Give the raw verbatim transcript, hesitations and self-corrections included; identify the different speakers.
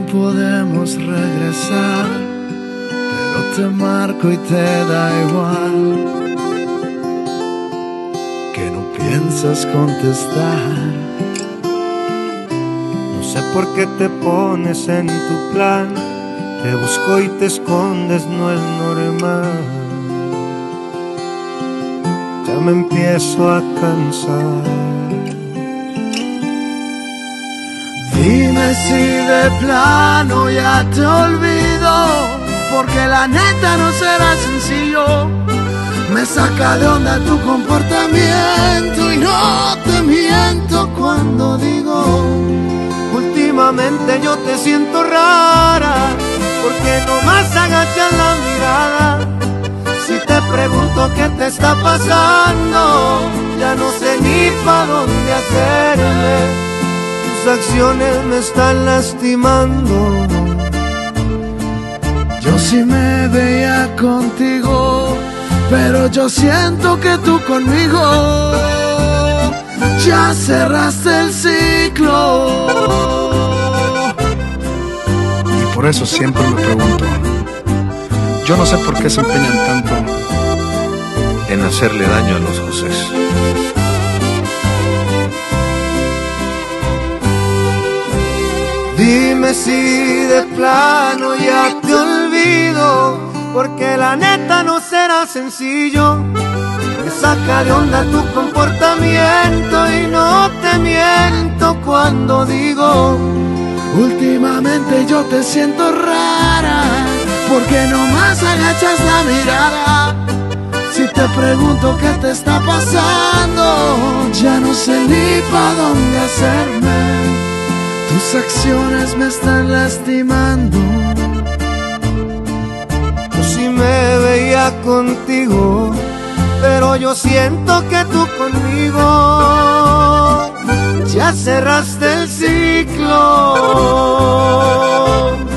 Speaker 1: podemos regresar, pero te marco y te da igual, que no piensas contestar.
Speaker 2: No sé por qué te pones en tu plan, te busco y te escondes, no es normal. Ya me empiezo a cansar.
Speaker 1: Dime si de plano ya te olvido, porque la neta no será sencillo. Me saca de onda tu comportamiento y no te miento cuando digo:
Speaker 2: últimamente yo te siento rara, porque nomás agachas la mirada. Si te pregunto qué te está pasando, ya no sé ni pa' dónde hacerme. Tus acciones me están lastimando.
Speaker 1: Yo sí me veía contigo, pero yo siento que tú conmigo ya cerraste el ciclo.
Speaker 3: Y por eso siempre me pregunto, yo no sé por qué se empeñan tanto en hacerle daño a los Josés.
Speaker 2: Dime si de plano ya te olvido, porque la neta no será sencillo. Me saca de onda tu comportamiento y no te miento cuando digo:
Speaker 1: últimamente yo te siento rara, porque nomás agachas la mirada. Si te pregunto qué te está pasando, ya no sé ni pa' dónde hacerme. Tus acciones me están lastimando.
Speaker 2: Yo sí me veía contigo, pero yo siento que tú conmigo ya cerraste el ciclo.